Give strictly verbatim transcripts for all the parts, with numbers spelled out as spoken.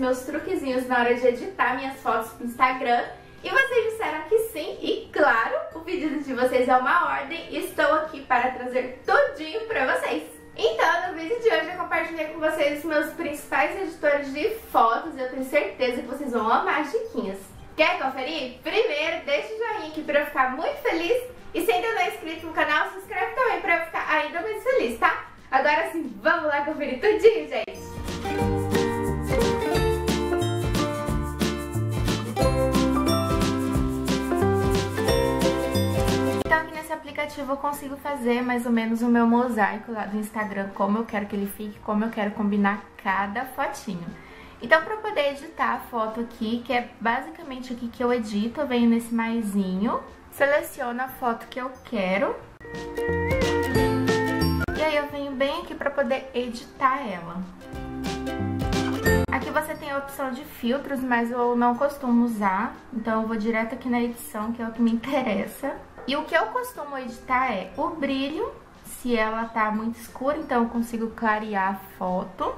meus truquezinhos na hora de editar minhas fotos pro Instagram. E vocês disseram que sim, e claro, o pedido de vocês é uma ordem. Estou aqui para trazer tudinho pra vocês. Então, no vídeo de hoje eu compartilhei com vocês os meus principais editores de fotos. E eu tenho certeza que vocês vão amar as diquinhas. Quer conferir? Primeiro, deixa o joinha aqui pra eu ficar muito feliz. E se ainda não é inscrito no canal, se inscreve também pra eu ficar ainda mais feliz, tá? Agora sim, vamos lá conferir tudinho, gente! Então aqui nesse aplicativo eu consigo fazer mais ou menos o meu mosaico lá do Instagram, como eu quero que ele fique, como eu quero combinar cada fotinho. Então pra poder editar a foto aqui, que é basicamente aqui que eu edito, eu venho nesse maisinho, seleciono a foto que eu quero. E aí eu venho bem aqui pra poder editar ela. Aqui você tem a opção de filtros, mas eu não costumo usar. Então eu vou direto aqui na edição, que é o que me interessa. E o que eu costumo editar é o brilho, se ela tá muito escura, então eu consigo clarear a foto.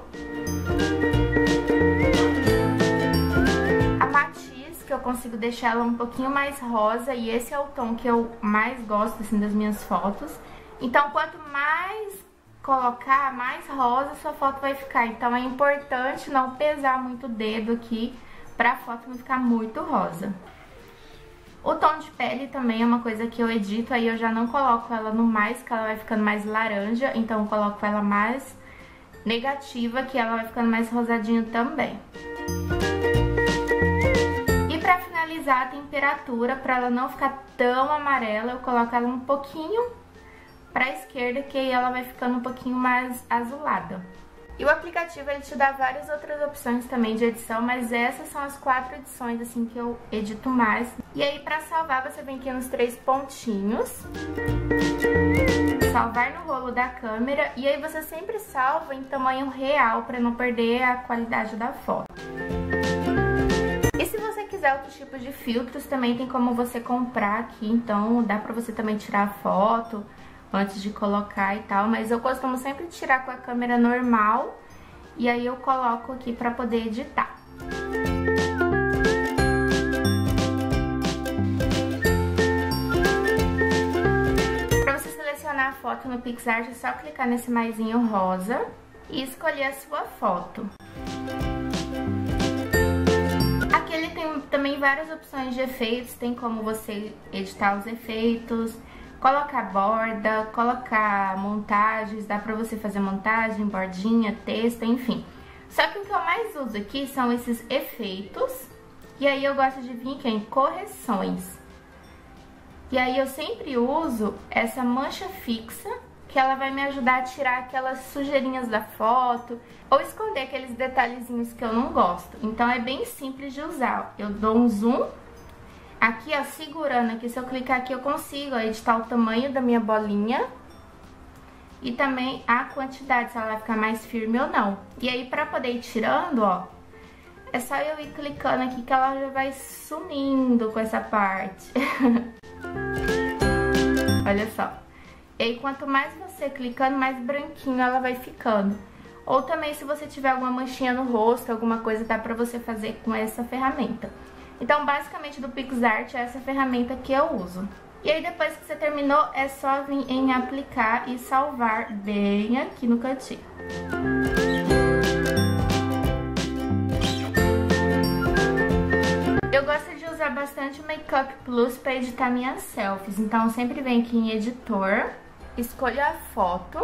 A matiz, que eu consigo deixar ela um pouquinho mais rosa, e esse é o tom que eu mais gosto, assim, das minhas fotos. Então, quanto mais colocar, mais rosa sua foto vai ficar. Então, é importante não pesar muito o dedo aqui pra foto não ficar muito rosa. O tom de pele também é uma coisa que eu edito, aí eu já não coloco ela no mais, que ela vai ficando mais laranja. Então, eu coloco ela mais negativa, que ela vai ficando mais rosadinha também. E pra finalizar a temperatura, pra ela não ficar tão amarela, eu coloco ela um pouquinho pra esquerda, que aí ela vai ficando um pouquinho mais azulada. E o aplicativo, ele te dá várias outras opções também de edição, mas essas são as quatro edições, assim, que eu edito mais. E aí, pra salvar, você vem aqui nos três pontinhos, salvar no rolo da câmera, e aí você sempre salva em tamanho real, pra não perder a qualidade da foto. E se você quiser outros tipos de filtros, também tem como você comprar aqui, então dá pra você também tirar a foto antes de colocar e tal, mas eu costumo sempre tirar com a câmera normal e aí eu coloco aqui pra poder editar. Pra você selecionar a foto no PixArt é só clicar nesse maisinho rosa e escolher a sua foto. Aqui ele tem também várias opções de efeitos, tem como você editar os efeitos, colocar borda, colocar montagens, dá pra você fazer montagem, bordinha, texto, enfim. Só que o que eu mais uso aqui são esses efeitos, e aí eu gosto de vir aqui em correções. E aí eu sempre uso essa mancha fixa, que ela vai me ajudar a tirar aquelas sujeirinhas da foto, ou esconder aqueles detalhezinhos que eu não gosto. Então é bem simples de usar. Eu dou um zoom. Aqui, ó, segurando aqui, se eu clicar aqui eu consigo, ó, editar o tamanho da minha bolinha e também a quantidade, se ela vai ficar mais firme ou não. E aí, pra poder ir tirando, ó, é só eu ir clicando aqui que ela já vai sumindo com essa parte. Olha só. E aí, quanto mais você clicando, mais branquinho ela vai ficando. Ou também, se você tiver alguma manchinha no rosto, alguma coisa, dá pra você fazer com essa ferramenta. Então, basicamente, do PixArt é essa ferramenta que eu uso. E aí, depois que você terminou, é só vir em aplicar e salvar bem aqui no cantinho. Eu gosto de usar bastante o Makeup Plus para editar minhas selfies. Então, eu sempre venho aqui em editor, escolho a foto,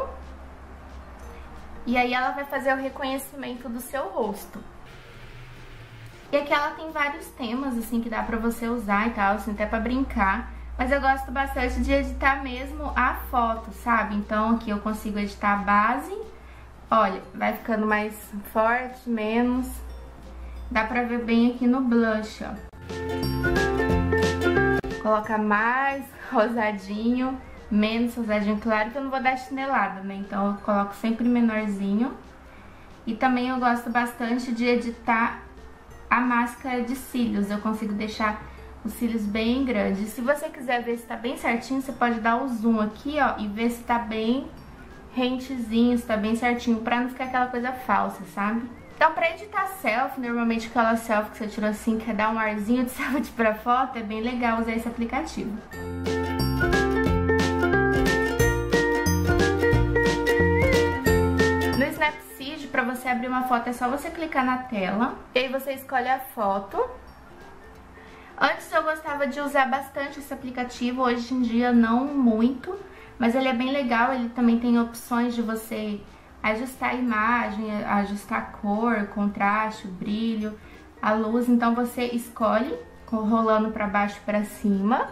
e aí ela vai fazer o reconhecimento do seu rosto. E aqui ela tem vários temas, assim, que dá pra você usar e tal, assim, até pra brincar. Mas eu gosto bastante de editar mesmo a foto, sabe? Então aqui eu consigo editar a base. Olha, vai ficando mais forte, menos. Dá pra ver bem aqui no blush, ó. Coloca mais rosadinho, menos rosadinho. Claro que eu não vou dar chinelada, né? Então eu coloco sempre menorzinho. E também eu gosto bastante de editar a máscara de cílios, eu consigo deixar os cílios bem grandes. Se você quiser ver se tá bem certinho, você pode dar o zoom aqui, ó, e ver se tá bem rentezinho, se tá bem certinho, pra não ficar aquela coisa falsa, sabe? Então, pra editar selfie, normalmente aquela selfie que você tirou assim, quer dar um arzinho de selfie pra foto, é bem legal usar esse aplicativo. No Snapseed, pra você abrir uma foto, é só você clicar na tela, e aí você escolhe a foto. Antes eu gostava de usar bastante esse aplicativo, hoje em dia não muito, mas ele é bem legal, ele também tem opções de você ajustar a imagem, ajustar a cor, contraste, o brilho, a luz, então você escolhe rolando pra baixo e pra cima.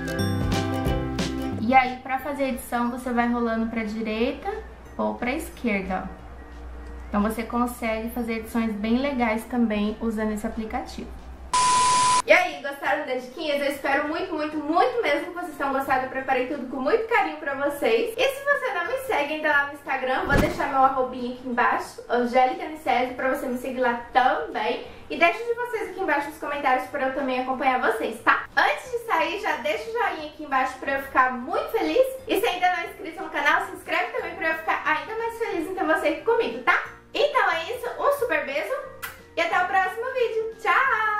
E aí pra fazer a edição você vai rolando pra direita ou pra esquerda, ó. Então você consegue fazer edições bem legais também usando esse aplicativo. E aí, gostaram das diquinhas? Eu espero muito, muito, muito mesmo que vocês tenham gostado. Eu preparei tudo com muito carinho pra vocês. E se você não me segue ainda lá no Instagram, vou deixar meu arrobinha aqui embaixo, Angélica Nicésio, pra você me seguir lá também. E deixo de vocês aqui embaixo nos comentários pra eu também acompanhar vocês, tá? Antes de sair, já deixa o joinha aqui embaixo pra eu ficar muito feliz. E se ainda não é inscrito no canal, se inscreve também pra eu ficar ainda mais feliz em ter você aqui comigo, tá? Então é isso, um super beijo e até o próximo vídeo. Tchau!